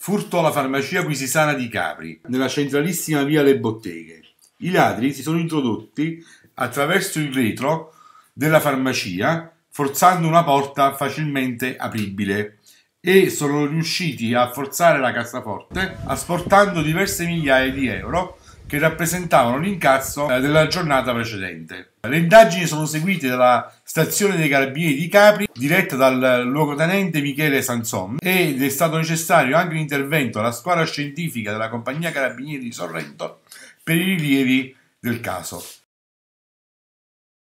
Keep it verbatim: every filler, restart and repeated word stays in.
Furto alla farmacia Quisisana di Capri, nella centralissima via Le Botteghe. I ladri si sono introdotti attraverso il retro della farmacia, forzando una porta facilmente apribile, e sono riusciti a forzare la cassaforte asportando diverse migliaia di euro che rappresentavano l'incasso della giornata precedente. Le indagini sono seguite dalla stazione dei Carabinieri di Capri, diretta dal luogotenente Michele Sanson, ed è stato necessario anche l'intervento della squadra scientifica della compagnia Carabinieri di Sorrento per i rilievi del caso.